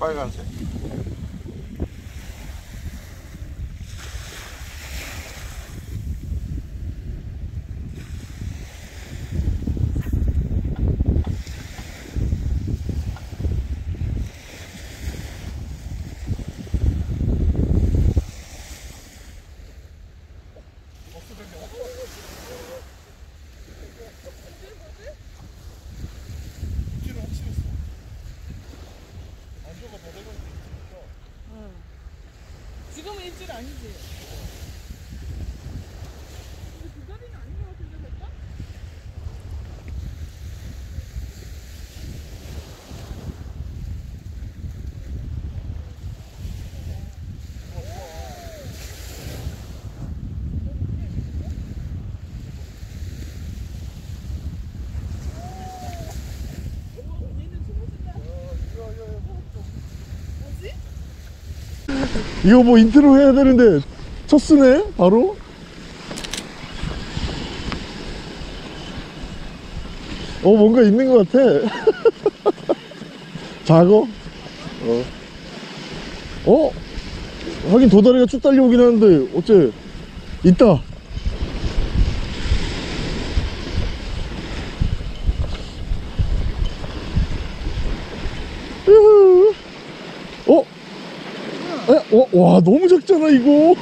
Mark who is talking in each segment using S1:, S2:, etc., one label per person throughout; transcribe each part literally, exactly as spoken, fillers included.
S1: 빨간색.
S2: 지금은 일주일 아니지? 근데 두 자리는 아닌 것 같은데 살짝?
S3: 이거 뭐 인트로 해야 되는데 첫 쓰네 바로. 어 뭔가 있는 것 같아. 작어? 어. 어? 하긴 도다리가 쭉 달려오긴 하는데 어째 있다. 어? 에? 와, 와 너무 작잖아 이거.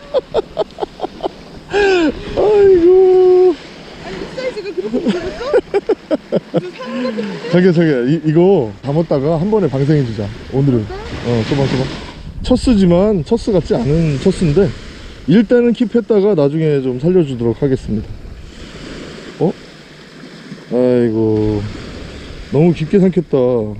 S3: 아이고.
S2: 아니 이 사이즈가 그렇게 작았어?
S3: 자기야 자기야 이, 이거 담았다가 한 번에 방생해주자 오늘은. 어 쏘봐 쏘봐. 첫스지만 첫스 같지 않은 첫스인데 일단은 킵했다가 나중에 좀 살려주도록 하겠습니다. 어? 아이고 너무 깊게 삼켰다.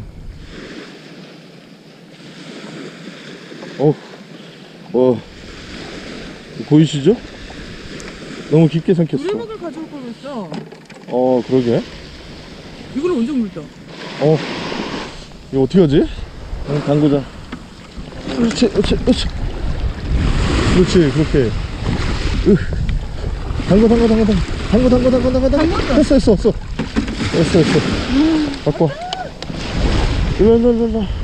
S3: 어, 와, 보이시죠? 너무 깊게 삼켰어.
S2: 우리목을 가져올 거였어.
S3: 어, 그러게.
S2: 이걸 언제 물다?
S3: 어, 이거 어떻게 하지? 응, 담그자. 그렇지, 그렇지, 그렇지. 그렇지, 그렇게. 으, 담궈, 담궈, 담궈, 담궈, 담궈, 담궈, 담궈, 담궈, 담궈. 했어, 했어, 했어. 했어, 했어. 갖고 와. 일로, 일로, 일로, 일로.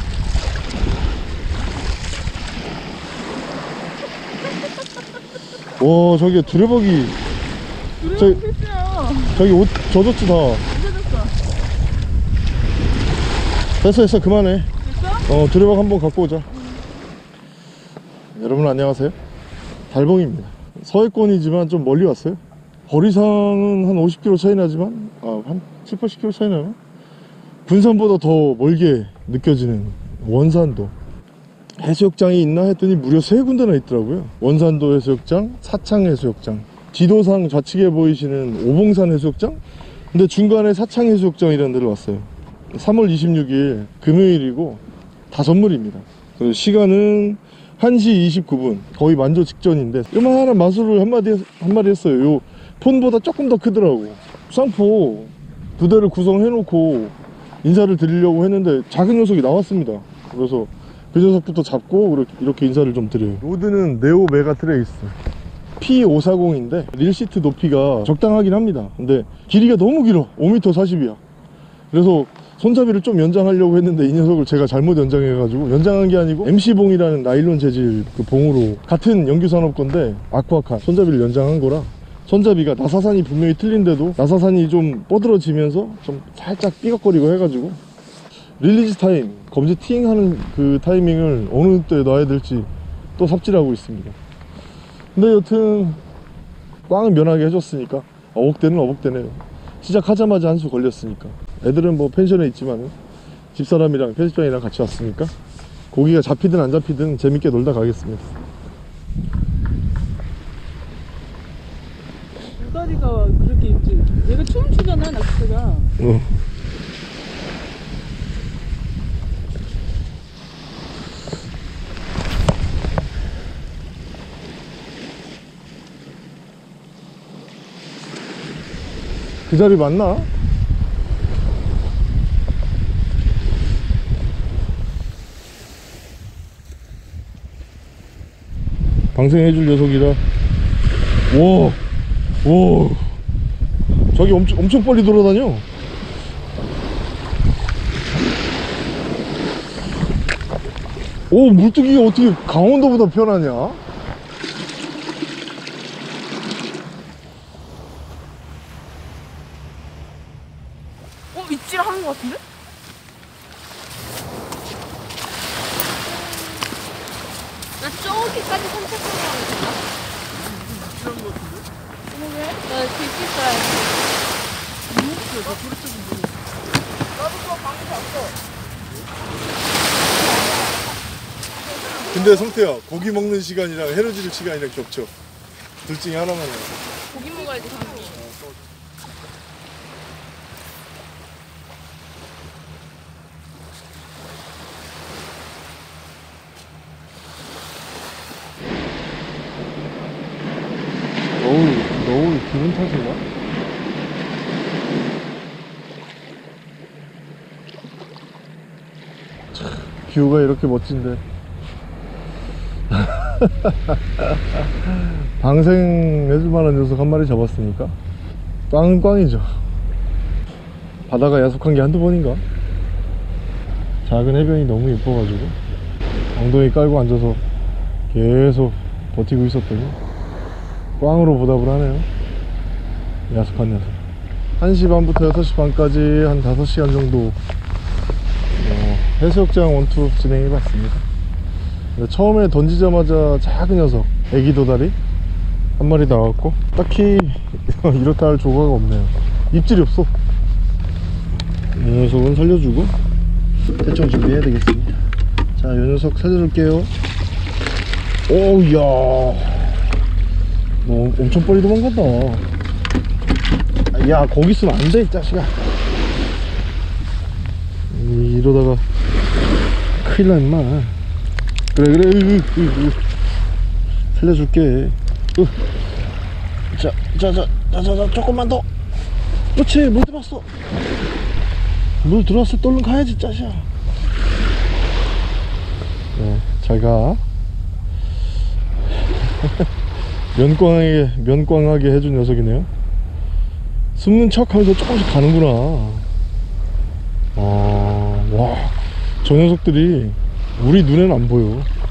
S3: 와 저기 두레박이 저기, 저기 옷 젖었지 다. 됐어 됐어 그만해. 됐어? 어 두레박 한번 갖고 오자. 응. 여러분 안녕하세요, 달봉입니다. 서해권이지만 좀 멀리 왔어요. 거리상은 한 오십 킬로미터 차이 나지만 아, 한 칠, 팔십 킬로미터 차이 나나? 군산보다 더 멀게 느껴지는 원산도 해수욕장이 있나 했더니 무려 세 군데나 있더라고요. 원산도 해수욕장, 사창 해수욕장, 지도상 좌측에 보이시는 오봉산 해수욕장, 근데 중간에 사창 해수욕장이라는 데를 왔어요. 삼월 이십육일 금요일이고 다 선물입니다. 그리고 시간은 한 시 이십구 분, 거의 만조 직전인데 요만한 마술을 한 마디 한 마리 했어요. 요 폰보다 조금 더 크더라고. 쌍포 두 대를 구성해 놓고 인사를 드리려고 했는데 작은 녀석이 나왔습니다. 그래서 그 녀석부터 잡고 이렇게 인사를 좀 드려요. 로드는 네오 메가 트레이스 피 오백사십인데 릴시트 높이가 적당하긴 합니다. 근데 길이가 너무 길어. 오 미터 사십이야 그래서 손잡이를 좀 연장하려고 했는데 이 녀석을 제가 잘못 연장해 가지고, 연장한 게 아니고 엠씨봉이라는 나일론 재질 그 봉으로 같은 연규산업 건데 아쿠아카 손잡이를 연장한 거라 손잡이가 나사산이 분명히 틀린데도 나사산이 좀 뻗어지면서 좀 살짝 삐걱거리고 해가지고 릴리즈 타임, 검지팅 하는 그 타이밍을 어느 때 놔야 될지 또 삽질하고 있습니다. 근데 여튼 꽝은 면하게 해줬으니까 어복대는 어복대네요. 시작하자마자 한 수 걸렸으니까. 애들은 뭐 펜션에 있지만 집사람이랑 편집장이랑 같이 왔으니까 고기가 잡히든 안 잡히든 재밌게 놀다 가겠습니다.
S2: 도다리가 그렇게 있지. 얘가 춤을 추잖아, 낚시대가.
S3: 어. 그 자리 맞나? 방생해줄 녀석이라. 와, 와, 저기 엄청, 엄청 빨리 돌아다녀. 오, 물뜨기가 어떻게 강원도보다 편하냐?
S2: 어, 입질 하는 것 같은데? 나 저기까지 산책하는 거 같은데? 입질한 것 같은데? 어머, 왜? 나 뒤집 가야지. 나 소리 쪽은 뭐 나도 그거 방금 봤어.
S3: 근데 성태야, 고기 먹는 시간이랑 해루 지를 시간이랑 겹쳐. 둘 중에 하나만 해.
S2: 고기 먹어야지, 당연히.
S3: 너울, 너울 기분 탓인가? 참, 뷰가 이렇게 멋진데. 방생해줄 만한 녀석 한 마리 잡았으니까 꽝은 꽝이죠. 바다가 야속한 게 한두 번인가? 작은 해변이 너무 예뻐가지고 엉덩이 깔고 앉아서 계속 버티고 있었더니 꽝으로 보답을 하네요. 야속한 녀석. 한 시 반부터 여섯 시 반까지 한 다섯 시간 정도 어, 해수욕장 원투 진행해봤습니다. 처음에 던지자마자 작은 녀석, 애기 도다리 한 마리 나왔고 딱히 이렇다 할 조과가 없네요. 입질이 없어. 이 녀석은 살려주고 대충 준비해야 되겠습니다. 자, 이 녀석 살려줄게요. 오우, 야, 너 엄청 빨리 도망간다. 야, 거기 있으면 안 돼, 이 자식아. 이러다가 큰일 나, 임마. 그래, 그래, 으, 으, 으. 살려줄게. 으. 자, 자, 자, 자, 자, 자, 조금만 더. 그렇지, 물 들어왔어. 물 들어왔을 때 얼른 가야지, 짜샤. 네, 잘 가. 면광하게, 면광하게 해준 녀석이네요. 숨는 척 하면서 조금씩 가는구나. 아, 와, 저 녀석들이 우리 눈에는 안 보여.